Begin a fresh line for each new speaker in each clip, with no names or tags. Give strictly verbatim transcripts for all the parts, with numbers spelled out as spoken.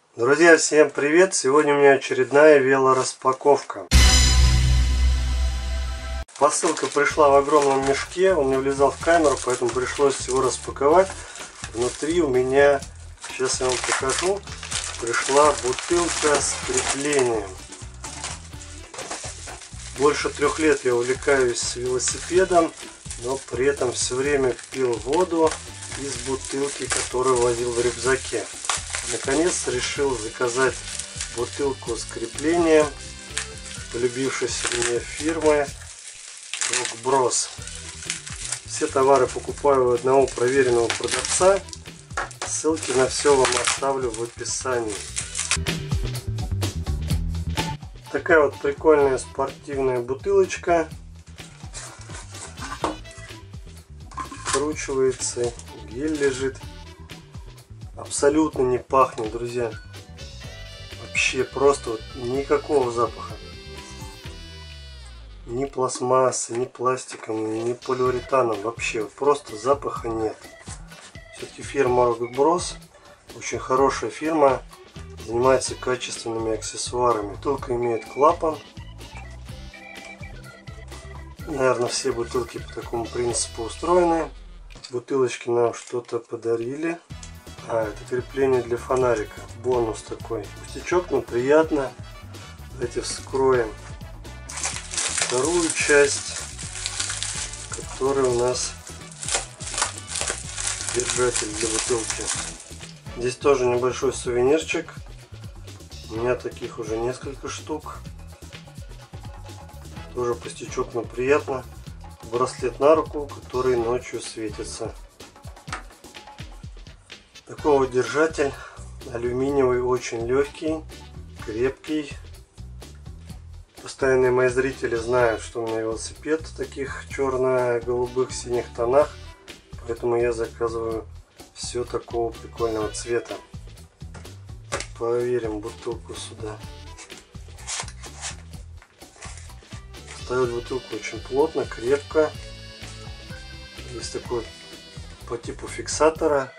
Друзья, всем привет! Сегодня у меня очередная велораспаковка. Посылка пришла в огромном мешке, он не влезал в камеру, поэтому пришлось его распаковать. Внутри у меня, сейчас я вам покажу, пришла бутылка с креплением. Больше трех лет я увлекаюсь велосипедом, но при этом все время пил воду из бутылки, которую возил в рюкзаке. Наконец решил заказать бутылку с креплением полюбившейся мне фирмы Rockbros. Все товары покупаю у одного проверенного продавца. Ссылки на все вам оставлю в описании. Такая вот прикольная спортивная бутылочка. Вкручивается, гель лежит. Абсолютно не пахнет, друзья. Вообще просто вот никакого запаха. Ни пластмассы, ни пластиком, ни полиуретаном. Вообще просто запаха нет. Все-таки фирма Rockbros очень хорошая фирма. Занимается качественными аксессуарами. Бутылка имеет клапан. Наверное, все бутылки по такому принципу устроены. Бутылочки нам что-то подарили. А, это крепление для фонарика. Бонус такой. Пустячок, но приятно. Давайте вскроем вторую часть, которая у нас держатель для бутылки. Здесь тоже небольшой сувенирчик. У меня таких уже несколько штук. Тоже пустячок, но приятно. Браслет на руку, который ночью светится. Такой вот держатель, алюминиевый, очень легкий, крепкий. Постоянные мои зрители знают, что у меня велосипед в таких черно-голубых, синих тонах, поэтому я заказываю все такого прикольного цвета. Проверим бутылку сюда. Ставить бутылку очень плотно, крепко. Есть такой по типу фиксатора.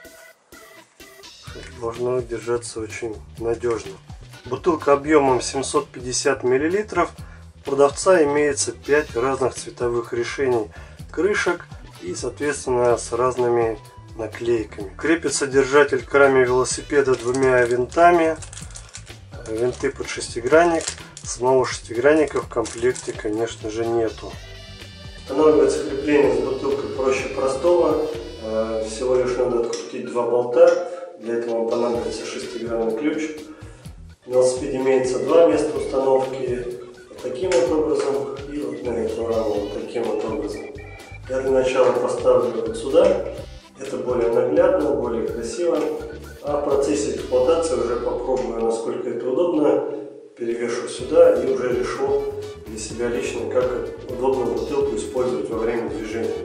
Должно держаться очень надежно. Бутылка объемом семьсот пятьдесят миллилитров. У продавца имеется пять разных цветовых решений крышек и, соответственно, с разными наклейками. Крепится держатель к раме велосипеда двумя винтами. Винты под шестигранник. Самого шестигранника в комплекте, конечно же, нету. Устанавливается крепление с бутылкой проще простого. Всего лишь надо открутить два болта. Для этого вам понадобится шестигранный ключ. На велосипеде имеется два места установки. Вот таким вот образом и вот на эту раму вот таким вот образом. Я для начала поставлю вот сюда. Это более наглядно, более красиво. А в процессе эксплуатации уже попробую, насколько это удобно. Перевешу сюда и уже решу для себя лично, как удобно бутылку использовать во время движения.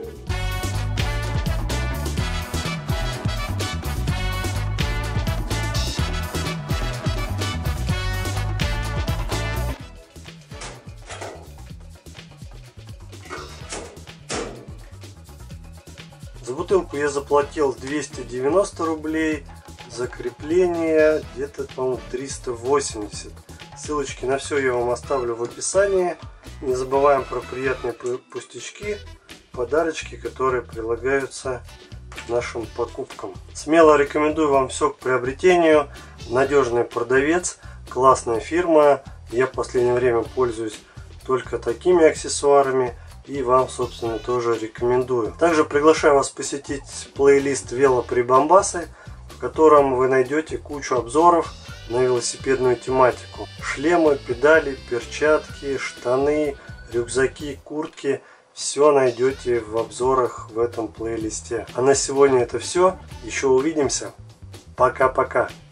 За бутылку я заплатил двести девяносто рублей, за крепление где-то, по-моему, триста восемьдесят. Ссылочки на все я вам оставлю в описании. Не забываем про приятные пустячки, подарочки, которые прилагаются к нашим покупкам. Смело рекомендую вам все к приобретению. Надежный продавец, классная фирма. Я в последнее время пользуюсь только такими аксессуарами. И вам, собственно, тоже рекомендую. Также приглашаю вас посетить плейлист велоприбамбасы, в котором вы найдете кучу обзоров на велосипедную тематику. Шлемы, педали, перчатки, штаны, рюкзаки, куртки. Все найдете в обзорах в этом плейлисте. А на сегодня это все. Еще увидимся. Пока-пока.